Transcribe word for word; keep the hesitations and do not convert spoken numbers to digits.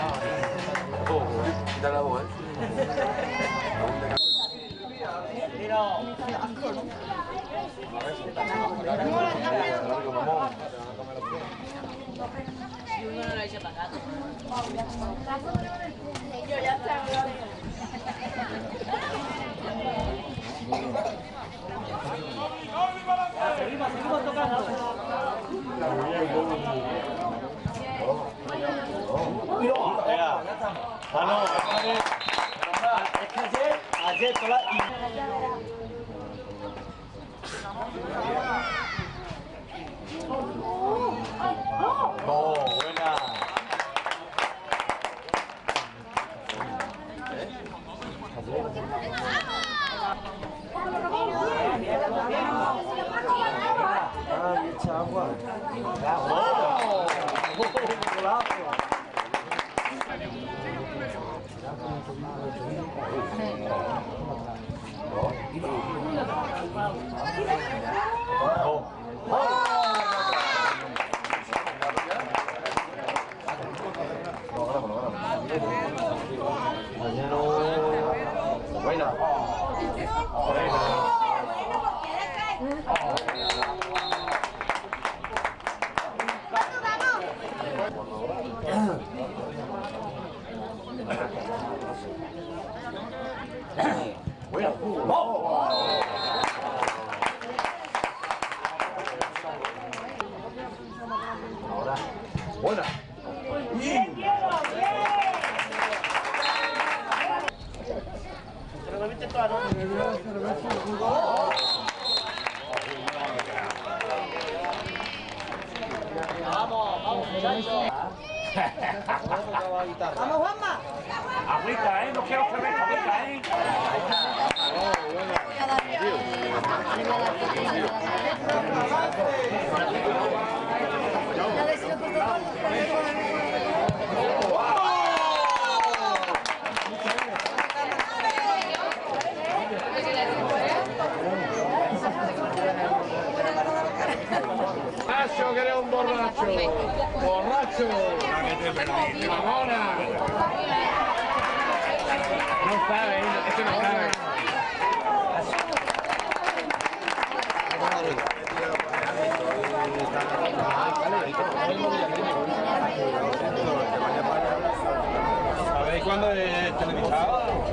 Quita la voz, ¿eh? Si uno no lo echa para acá. Yo ya sé. Seguimos, seguimos tocando. Ah, no, es que ayer, ayer toda la... Oh, buena. Ay, echa agua. ¡Oh! ¡Golazo! Buena. Buena. Ahora. Buena. Bien, Diego, bien. Vamos, vamos, muchachos. Vamos, Juanma. Agüita, ¿eh? No quiero cerveza, agüita, ¿eh? Borracho, que eres un borracho. Borracho. Mamona. No sabe, es que no sabe. ¿Sabéis cuándo es televisado?